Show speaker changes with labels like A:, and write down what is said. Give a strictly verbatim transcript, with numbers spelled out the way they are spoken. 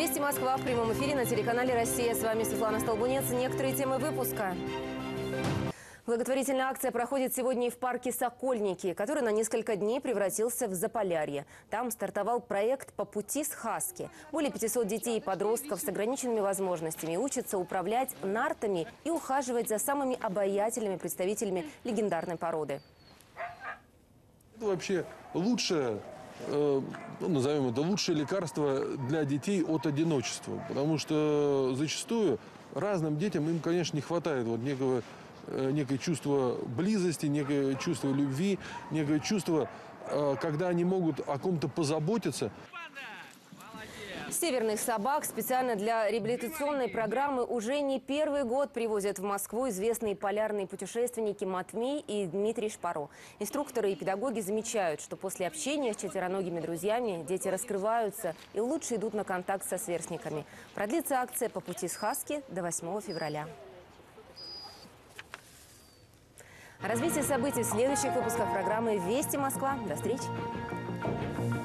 A: Вести Москва в прямом эфире на телеканале «Россия». С вами Светлана Столбунец. Некоторые темы выпуска. Благотворительная акция проходит сегодня и в парке «Сокольники», который на несколько дней превратился в Заполярье. Там стартовал проект «По пути с Хаски». Более пятисот детей и подростков с ограниченными возможностями учатся управлять нартами и ухаживать за самыми обаятельными представителями легендарной породы.
B: Это вообще лучшее, э, ну, назовем это, лучшее лекарство для детей от одиночества. Потому что зачастую разным детям, им, конечно, не хватает вот некого, э, некое чувство близости, некое чувство любви, некое чувство, э, когда они могут о ком-то позаботиться.
A: Северных собак специально для реабилитационной программы уже не первый год привозят в Москву известные полярные путешественники Матвей и Дмитрий Шпаро. Инструкторы и педагоги замечают, что после общения с четвероногими друзьями дети раскрываются и лучше идут на контакт со сверстниками. Продлится акция «По пути с Хаски» до восьмого февраля. Развитие событий в следующих выпусках программы «Вести Москва». До встречи!